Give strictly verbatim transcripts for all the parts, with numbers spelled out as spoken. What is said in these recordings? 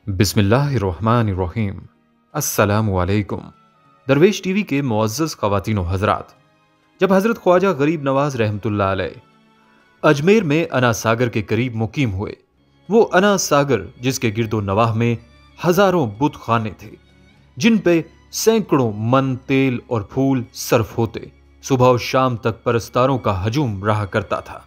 بسم اللہ الرحمن الرحیم۔ السلام علیکم۔ درویش ٹی وی کے معزز خواتین و حضرات، جب حضرت خواجہ غریب نواز رحمۃ اللہ علیہ اجمیر میں انا ساگر کے قریب مقیم ہوئے، وہ انا ساگر جس کے گرد و نواح میں ہزاروں بت خانے تھے جن پہ سینکڑوں من تیل اور پھول صرف ہوتے، صبح و شام تک پرستاروں کا ہجوم رہا کرتا تھا۔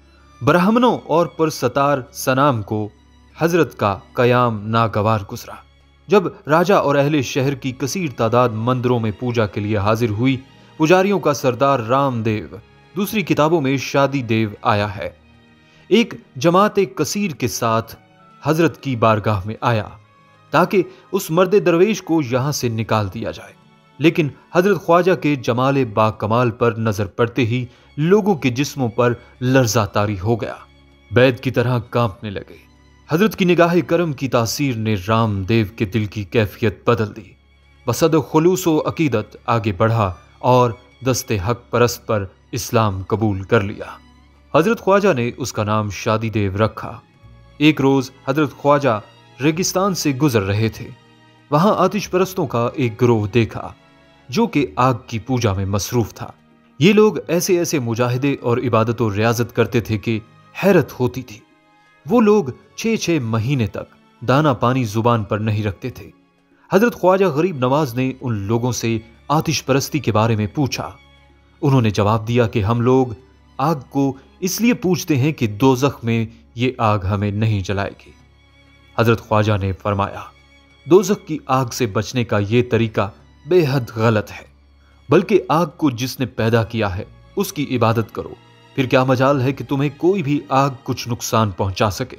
برہمنوں اور پرستار سنام کو حضرت کا قیام ناگوار گزرا۔ جب راجہ اور اہل شہر کی کثیر تعداد مندروں میں پوجا کے لیے حاضر ہوئی، پجاریوں کا سردار رام دیو، دوسری کتابوں میں شادی دیو آیا ہے، ایک جماعت کثیر کے ساتھ حضرت کی بارگاہ میں آیا تاکہ اس مرد درویش کو یہاں سے نکال دیا جائے، لیکن حضرت خواجہ کے جمال با کمال پر نظر پڑتے ہی لوگوں کے جسموں پر لرزہ طاری ہو گیا، بیض کی طرح کانپنے لگے۔ حضرت کی نگاہ کرم کی تاثیر نے رام دیو کے دل کی کیفیت بدل دی، بصد خلوص و عقیدت آگے بڑھا اور دست حق پرست پر اسلام قبول کر لیا۔ حضرت خواجہ نے اس کا نام شادی دیو رکھا۔ ایک روز حضرت خواجہ ریگستان سے گزر رہے تھے، وہاں آتش پرستوں کا ایک گروہ دیکھا جو کہ آگ کی پوجا میں مصروف تھا۔ یہ لوگ ایسے ایسے مجاہدے اور عبادت و ریاضت کرتے تھے کہ حیرت ہوتی تھی۔ وہ لوگ چھ چھ مہینے تک دانا پانی زبان پر نہیں رکھتے تھے۔ حضرت خواجہ غریب نواز نے ان لوگوں سے آتش پرستی کے بارے میں پوچھا۔ انہوں نے جواب دیا کہ ہم لوگ آگ کو اس لیے پوجتے ہیں کہ دوزخ میں یہ آگ ہمیں نہیں جلائے گی۔ حضرت خواجہ نے فرمایا، دوزخ کی آگ سے بچنے کا یہ طریقہ بے حد غلط ہے، بلکہ آگ کو جس نے پیدا کیا ہے اس کی عبادت کرو، پھر کیا مجال ہے کہ تمہیں کوئی بھی آگ کچھ نقصان پہنچا سکے۔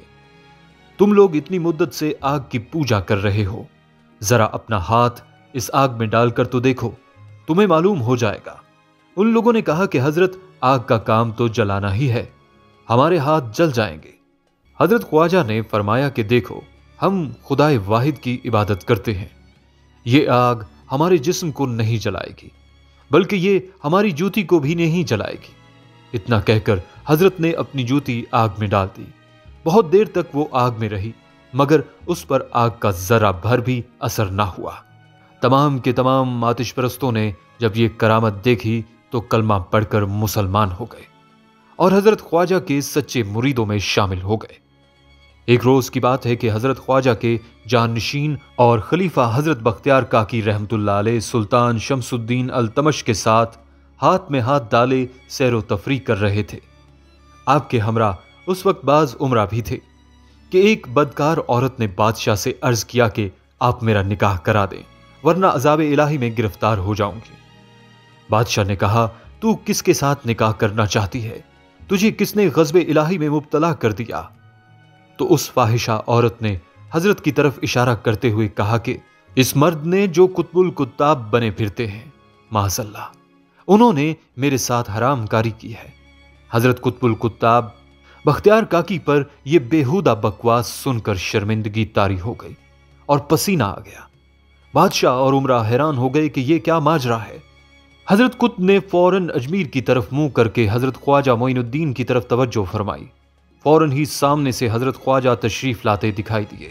تم لوگ اتنی مدت سے آگ کی پوجا کر رہے ہو، ذرا اپنا ہاتھ اس آگ میں ڈال کر تو دیکھو، تمہیں معلوم ہو جائے گا۔ ان لوگوں نے کہا کہ حضرت آگ کا کام تو جلانا ہی ہے، ہمارے ہاتھ جل جائیں گے۔ حضرت خواجہ نے فرمایا کہ دیکھو، ہم خدائے واحد کی عبادت کرتے ہیں، یہ آگ ہمارے جسم کو نہیں جلائے گی، بلکہ یہ ہماری جوتی کو بھی نہیں جلائے گی۔ اتنا کہہ کر حضرت نے اپنی جوتی آگ میں ڈال دی۔ بہت دیر تک وہ آگ میں رہی، مگر اس پر آگ کا ذرہ بھر بھی اثر نہ ہوا۔ تمام کے تمام آتش پرستوں نے جب یہ کرامت دیکھی تو کلمہ پڑھ کر مسلمان ہو گئے اور حضرت خواجہ کے سچے مریدوں میں شامل ہو گئے۔ ایک روز کی بات ہے کہ حضرت خواجہ کے جانشین اور خلیفہ حضرت بختیار کاکی رحمۃ اللہ علیہ سلطان شمس الدین التمش کے ساتھ ہاتھ میں ہاتھ ڈالے سیر و تفریح کر رہے تھے۔ آپ کے ہمراہ اس وقت بعض عمرہ بھی تھے کہ ایک بدکار عورت نے بادشاہ سے عرض کیا کہ آپ میرا نکاح کرا دیں، ورنہ عذاب الہی میں گرفتار ہو جاؤں گی۔ بادشاہ نے کہا، تو کس کے ساتھ نکاح کرنا چاہتی ہے؟ تجھے کس نے غضب الہی میں مبتلا کر دیا؟ تو اس فاحشہ عورت نے حضرت کی طرف اشارہ کرتے ہوئے کہا کہ اس مرد نے جو قطب الکتاب بنے پھرتے ہیں، معاذ اللہ، انہوں نے میرے ساتھ حرام کاری کی ہے۔ حضرت قطب الکتاب بختیار کاکی پر یہ بےہودہ بکواس سن کر شرمندگی طاری ہو گئی اور پسینہ آ گیا۔ بادشاہ اور عمرہ حیران ہو گئے کہ یہ کیا ماجرا ہے۔ حضرت قطب نے فوراً اجمیر کی طرف منہ کر کے حضرت خواجہ معین الدین کی طرف توجہ فرمائی۔ فوراً ہی سامنے سے حضرت خواجہ تشریف لاتے دکھائی دیے۔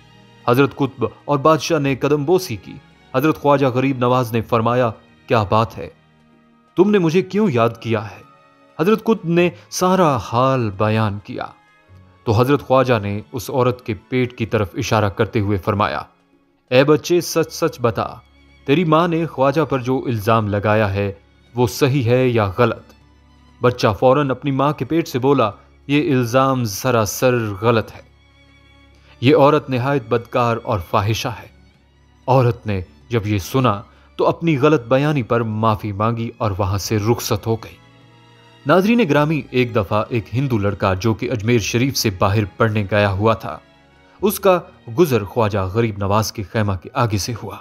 حضرت قطب اور بادشاہ نے قدم بوسی کی۔ حضرت خواجہ غریب نواز نے فرمایا، کیا بات ہے، تم نے مجھے کیوں یاد کیا ہے؟ حضرت قطب نے سارا حال بیان کیا تو حضرت خواجہ نے اس عورت کے پیٹ کی طرف اشارہ کرتے ہوئے فرمایا، اے بچے، سچ سچ بتا، تیری ماں نے خواجہ پر جو الزام لگایا ہے وہ صحیح ہے یا غلط؟ بچہ فوراً اپنی ماں کے پیٹ سے بولا، یہ الزام سراسر غلط ہے، یہ عورت نہایت بدکار اور فاحشہ ہے۔ عورت نے جب یہ سنا تو اپنی غلط بیانی پر معافی مانگی اور وہاں سے رخصت ہو گئی۔ ناظرین گرامی، ایک دفعہ ایک ہندو لڑکا جو کہ اجمیر شریف سے باہر پڑھنے گیا ہوا تھا، اس کا گزر خواجہ غریب نواز کے خیمہ کے آگے سے ہوا۔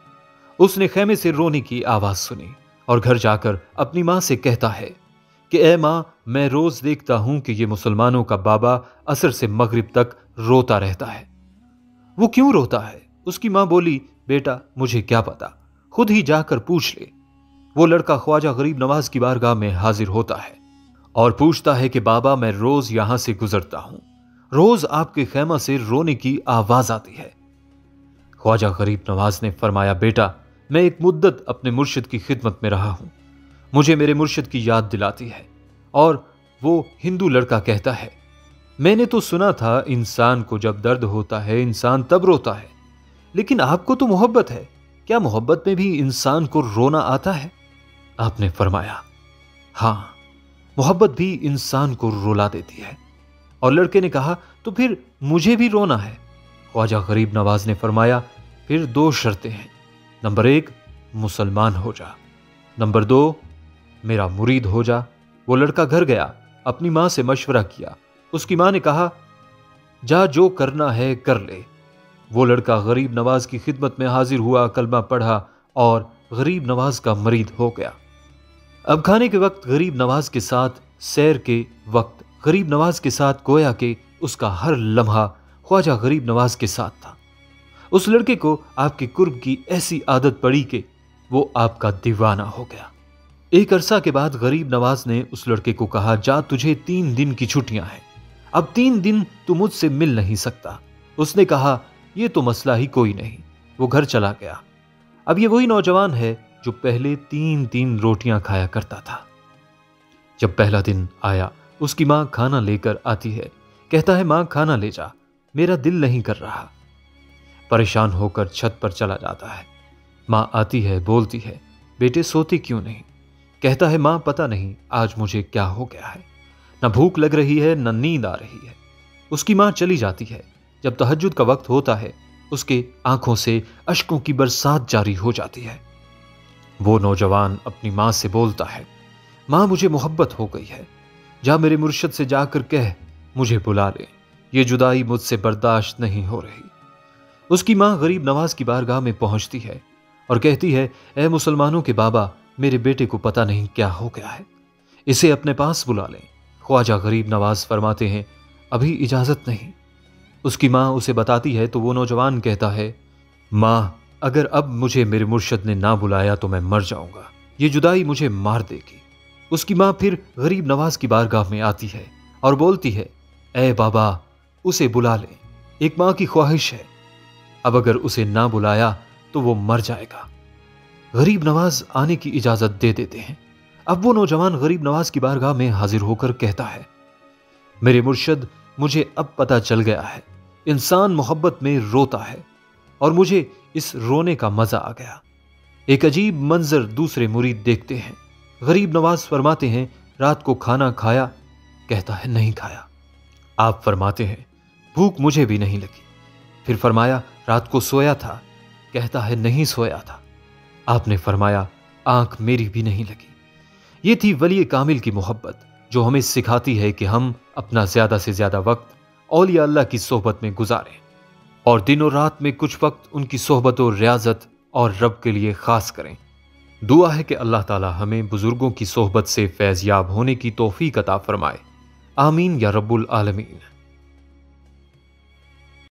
اس نے خیمے سے رونے کی آواز سنی اور گھر جا کر اپنی ماں سے کہتا ہے کہ اے ماں، میں روز دیکھتا ہوں کہ یہ مسلمانوں کا بابا عصر سے مغرب تک روتا رہتا ہے، وہ کیوں روتا ہے؟ اس کی ماں بولی، بیٹا مجھے کیا پتا، خود ہی جا کر پوچھ لے۔ وہ لڑکا خواجہ غریب نواز کی بارگاہ میں حاضر ہوتا ہے اور پوچھتا ہے کہ بابا، میں روز یہاں سے گزرتا ہوں، روز آپ کے خیمہ سے رونے کی آواز آتی ہے، ख्वाजा गरीब नवाज ने फरमाया, बेटा मैं एक मुद्दत अपने मुर्शिद की खिदमत में रहा हूं, मुझे मेरे मुर्शिद की याद दिलाती है। और वो हिंदू लड़का कहता है, मैंने तो सुना था इंसान को जब दर्द होता है इंसान तब रोता है, लेकिन आपको तो मोहब्बत है, क्या मोहब्बत में भी इंसान को रोना आता है? आपने फरमाया, हां, मोहब्बत भी इंसान को रुला देती है। और लड़के ने कहा, तो फिर मुझे भी रोना है। ख्वाजा गरीब नवाज ने फरमाया, फिर दो शर्तें हैं, नंबर एक मुसलमान हो जा, नंबर दो मेरा मुरीद हो जा। वो लड़का घर गया, अपनी मां से मशवरा किया। उसकी मां ने कहा, जा जो करना है कर ले। वो लड़का गरीब नवाज की खिदमत में हाजिर हुआ, कलमा पढ़ा और गरीब नवाज का मरीद हो गया। अब खाने के वक्त गरीब नवाज के साथ, सैर के वक्त गरीब नवाज के साथ, गोया के उसका हर लम्हा ख्वाजा गरीब नवाज के साथ था। उस लड़के को आपके कुर्ब की ऐसी आदत पड़ी कि वो आपका दीवाना हो गया। एक अरसा के बाद गरीब नवाज ने उस लड़के को कहा, जा तुझे तीन दिन की छुट्टियां हैं, अब तीन दिन तू मुझसे मिल नहीं सकता। उसने कहा, यह तो मसला ही कोई नहीं। वो घर चला गया। अब ये वही नौजवान है जो पहले तीन तीन रोटियां खाया करता था। जब पहला दिन आया, उसकी मां खाना लेकर आती है। कहता है, मां खाना ले जा, मेरा दिल नहीं कर रहा। परेशान होकर छत पर चला जाता है। मां आती है, बोलती है, बेटे सोते क्यों नहीं? कहता है, मां पता नहीं आज मुझे क्या हो गया है, न भूख लग रही है न नींद आ रही है। उसकी मां चली जाती है। जब तहज्जुद का वक्त होता है, उसके आंखों से अश्कों की बरसात जारी हो जाती है। वो नौजवान अपनी मां से बोलता है, मां मुझे मोहब्बत हो गई है, जा मेरे मुर्शिद से जाकर कह मुझे बुला ले, ये जुदाई मुझसे बर्दाश्त नहीं हो रही। उसकी मां गरीब नवाज की बारगाह में पहुंचती है और कहती है, ए मुसलमानों के बाबा, मेरे बेटे को पता नहीं क्या हो गया है, इसे अपने पास बुला लें। ख्वाजा गरीब नवाज फरमाते हैं, अभी इजाजत नहीं। उसकी मां उसे बताती है तो वो नौजवान कहता है, मां अगर अब मुझे मेरे मुर्शिद ने ना बुलाया तो मैं मर जाऊंगा, ये जुदाई मुझे मार देगी। उसकी मां फिर गरीब नवाज की बारगाह में आती है और बोलती है, ए बाबा उसे बुला ले, एक मां की ख्वाहिश है, अब अगर उसे ना बुलाया तो वो मर जाएगा। गरीब नवाज आने की इजाजत दे देते हैं। अब वो नौजवान गरीब नवाज की बारगाह में हाजिर होकर कहता है, मेरे मुर्शिद मुझे अब पता चल गया है, इंसान मोहब्बत में रोता है और मुझे इस रोने का मजा आ गया। एक अजीब मंजर दूसरे मुरीद देखते हैं। गरीब नवाज फरमाते हैं, रात को खाना खाया? कहता है, नहीं खाया। आप फरमाते हैं, भूख मुझे भी नहीं लगी। फिर फरमाया, रात को सोया था? कहता है, नहीं सोया था। आपने फरमाया, आंख मेरी भी नहीं लगी। ये थी वली कामिल की मोहब्बत, जो हमें सिखाती है कि हम अपना ज्यादा से ज्यादा वक्त औलिया अल्लाह की सोहबत में गुजारें और दिन और रात में कुछ वक्त उनकी सोहबत और रियाजत और रब के लिए खास करें। दुआ है कि अल्लाह ताला हमें बुजुर्गों की सोहबत से फैज़याब होने की तौफीक अता फरमाए। आमीन या रब्बुल आलमीन।